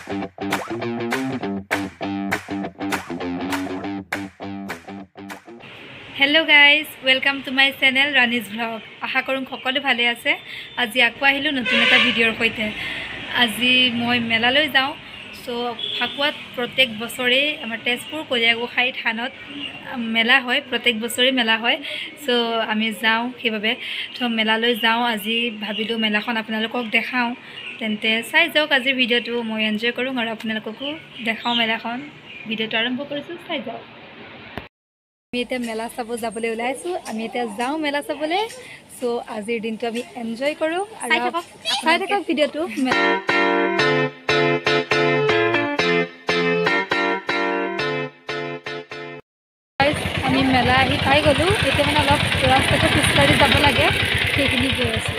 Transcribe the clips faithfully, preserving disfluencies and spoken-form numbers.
Hello guys, welcome to my channel Rani's Vlog. আশা কৰোঁ সকলো ভালে আছে। আজি আকৌ আহিলো নতুন এটা ভিডিঅ'ৰ সৈতে। আজি মই মেলালৈ যাওঁ। সো ফাকুৱাত প্ৰত্যেক বছৰে আমাৰ তেজপুৰ কলিয়াগোসাই থানত মেলা হয়, প্ৰত্যেক বছৰে মেলা হয়। সো আমি যাওঁ সেইভাবে তো মেলালৈ যাওঁ। আজি ভাবিলো মেলাখন আপোনালোকক দেখাওঁ। তেন্তে চাই যাওক আজিৰ ভিডিঅ'টো, মই এনজয় কৰোঁ আৰু আপোনালোককো দেখাওঁ মেলাখন। ভিডিঅ'টো আৰম্ভ কৰিছোঁ, চাই যাওক। আমি এতিয়া মেলা চাব যাবলৈ ওলাইছোঁ। আমি এতিয়া যাওঁ মেলা চাবলৈ। সো আজিৰ দিনটো আমি এনজয় কৰোঁ আৰু চাই থাকক ভিডিঅ'টো। আমি মেলা আহি পাই গ'লোঁ। এতিয়া মানে অলপ ৰাস্তাটো খোজকাঢ়ি যাব লাগে, সেইখিনি গৈ আছোঁ।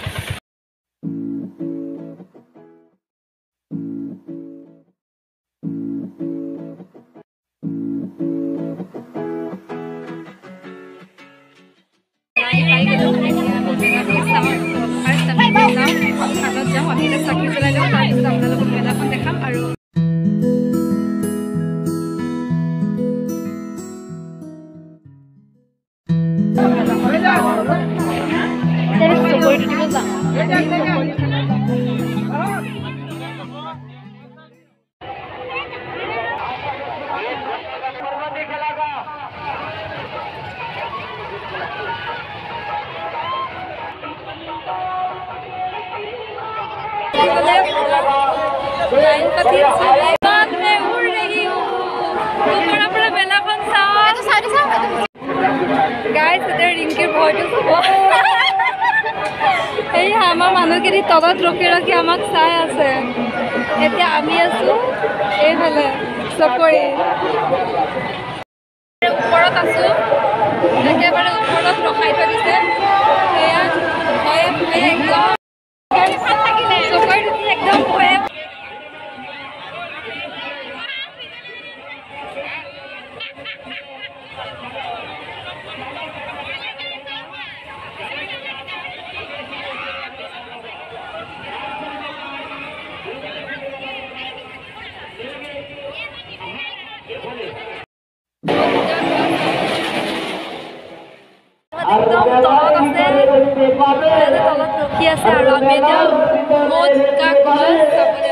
যাওঁ আমি এতিয়া চাকি জ্বলাই লওঁ, তাৰপিছত আপোনালোকক মেলাখন দেখাম। আৰু এই আমাৰ মানুহখিনি তলত ৰখি ৰখি আমাক চাই আছে। এতিয়া আমি আছোঁ এইফালে চকৰি ওপৰত আছোঁ, একেবাৰে ওপৰত ৰখাই থৈ দিছে। এয়া ভয়ে ভয়ে একদম চকৰিত উঠি একদম ভয়ে একদম তলত আছে, তলত ৰখি আছে। আৰু আমি এতিয়া মদ কাক চাবলৈ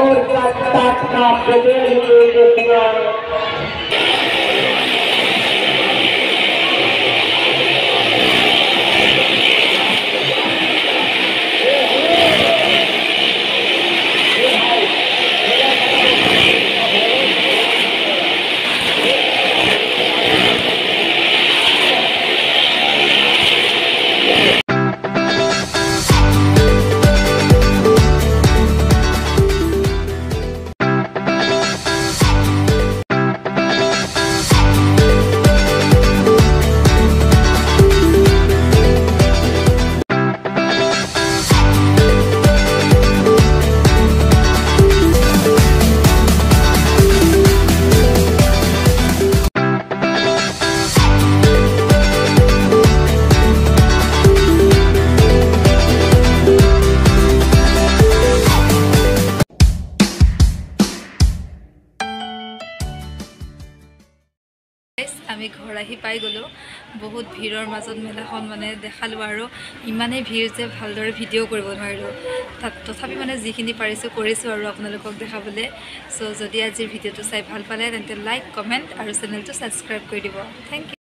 আমি ঘৰ আহি পাই গ'লোঁ। বহুত ভিৰৰ মাজত মেলাখন মানে দেখালোঁ আৰু ইমানেই ভিৰ যে ভালদৰে ভিডিঅ' কৰিব নোৱাৰিলোঁ। তাত তথাপি মানে যিখিনি পাৰিছোঁ কৰিছোঁ আৰু আপোনালোকক দেখাবলৈ। চ' যদি আজিৰ ভিডিঅ'টো চাই ভাল পালে তেন্তে লাইক, কমেণ্ট আৰু চেনেলটো ছাবস্ক্ৰাইব কৰি দিব। Thank U.